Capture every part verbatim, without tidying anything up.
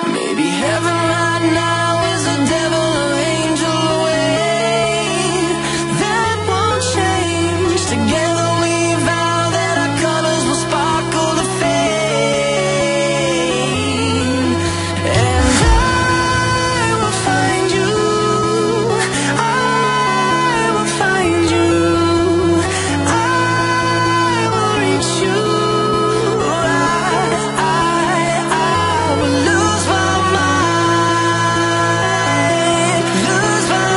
Maybe heaven right now is a devil or angel away. That won't change. Together we vow that our colors will sparkle to fade. And I will find you. I will find you. I will reach you. I, I, I will lose my mind. Lose my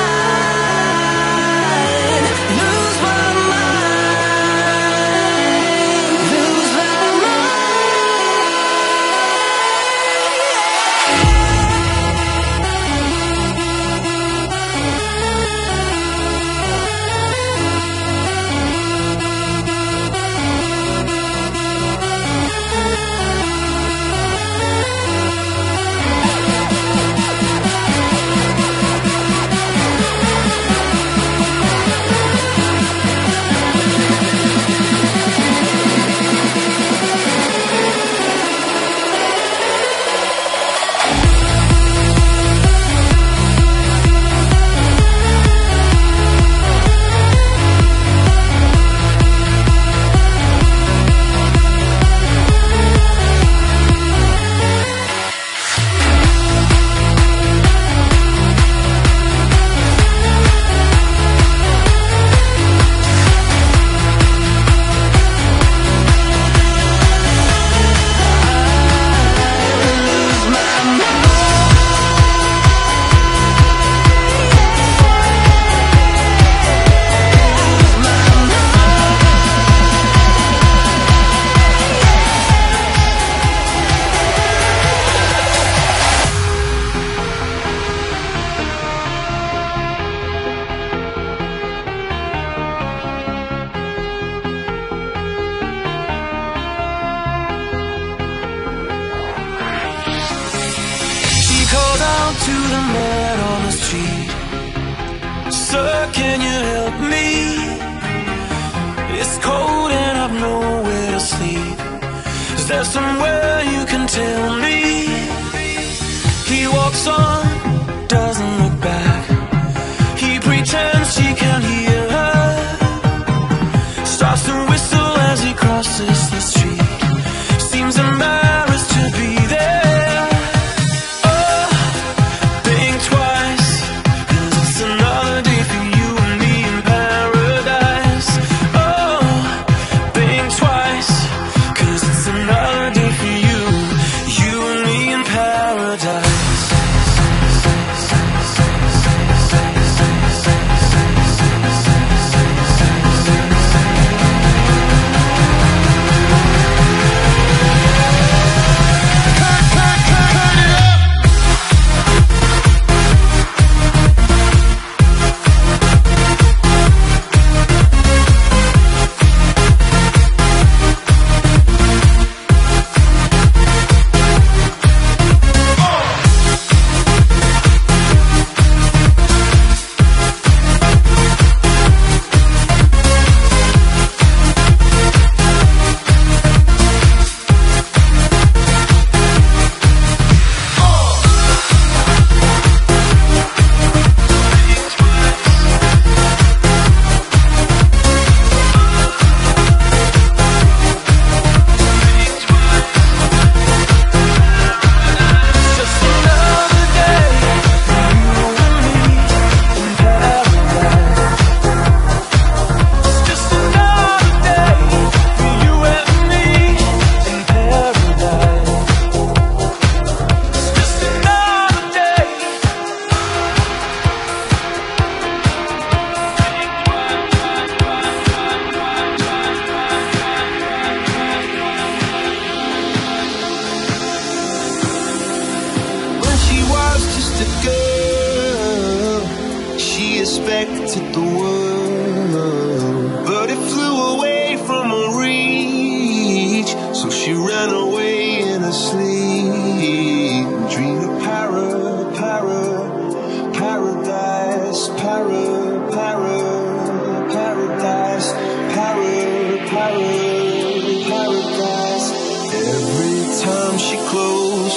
mind. Lose my mind. Lose my She called out to the man on the street. Sir, can you help me? It's cold and I've nowhere to sleep. Is there somewhere you can tell me? He walks on, doesn't look back. He pretends he can't hear her. Starts to whistle as he crosses the street. Seems embarrassed to be there. Oh, think twice, 'cause it's another day for you and me in paradise. Oh, think twice, 'cause it's another day for you, you and me in paradise. Expected the world, but it flew away from her reach. So she ran away in her sleep, dreamed of para, para, paradise, para, para, paradise, para, para, paradise. Every time she closed her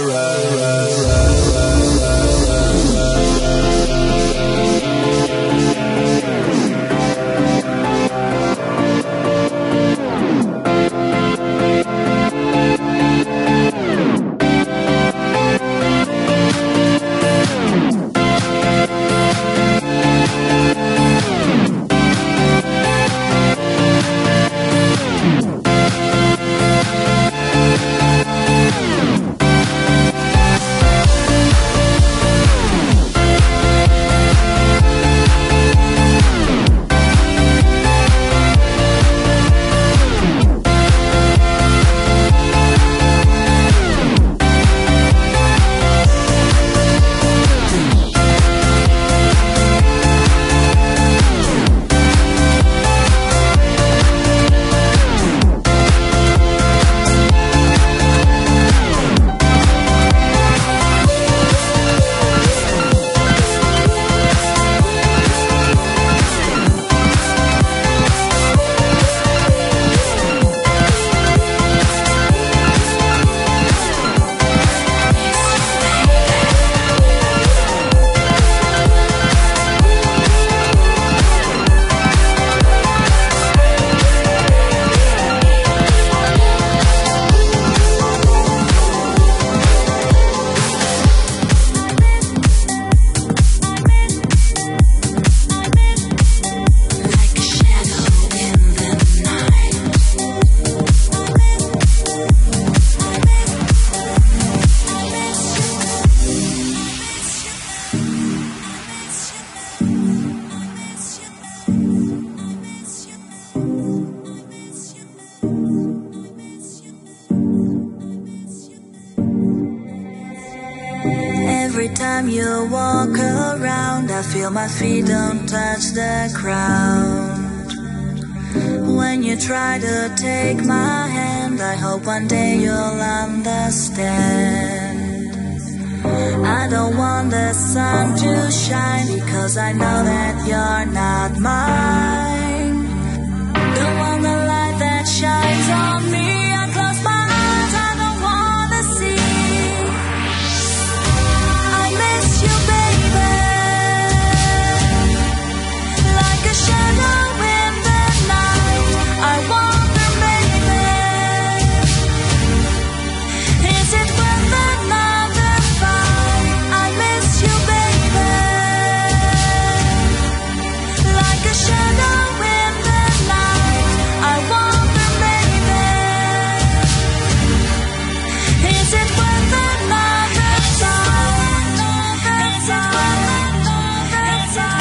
Every time you walk around, I feel my feet don't touch the ground. When you try to take my hand, I hope one day you'll understand. I don't want the sun to shine, because I know that you're not mine. Don't want the light that shines on me. I close my eyes, I don't wanna see. I miss you, baby, like a shadow in the night. I wonder, maybe, is it worth another fight? I miss you, baby, like a shadow in the night. I wonder, maybe, is it worth another fight? Is it worth another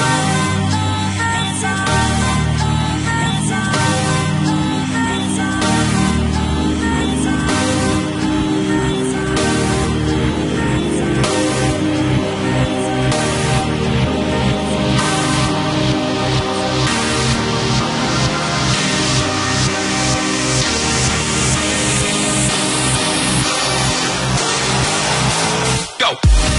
Go!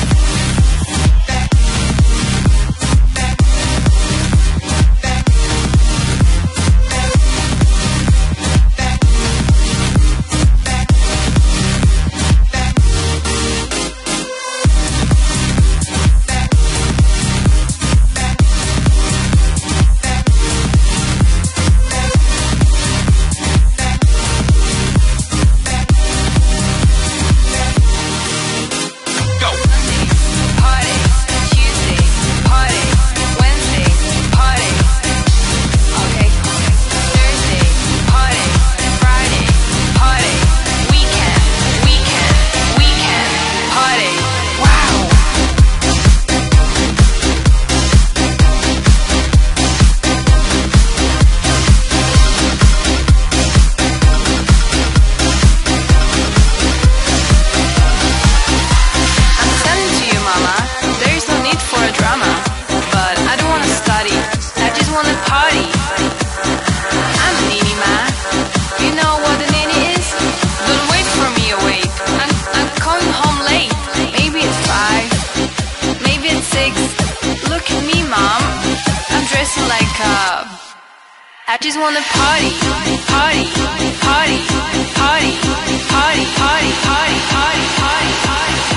I just wanna party, party, party, party, party, party, party, party, party, party.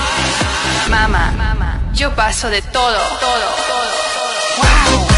Yo paso de todo, todo, todo, todo. Wow.